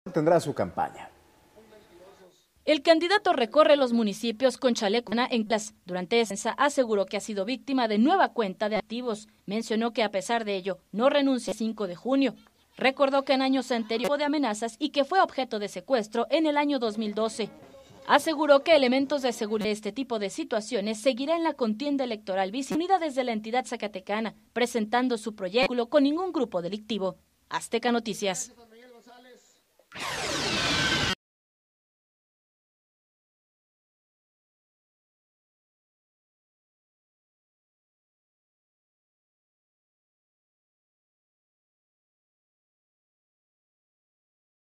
tendrá su campaña. El candidato recorre los municipios con chaleco en clase. Durante esa aseguró que ha sido víctima de nueva cuenta de activos. Mencionó que a pesar de ello no renuncia el 5 de junio. Recordó que en años anteriores de amenazas y que fue objeto de secuestro en el año 2012. Aseguró que elementos de seguridad de este tipo de situaciones seguirá en la contienda electoral unida desde la entidad zacatecana, presentando su proyecto con ningún grupo delictivo. Azteca Noticias.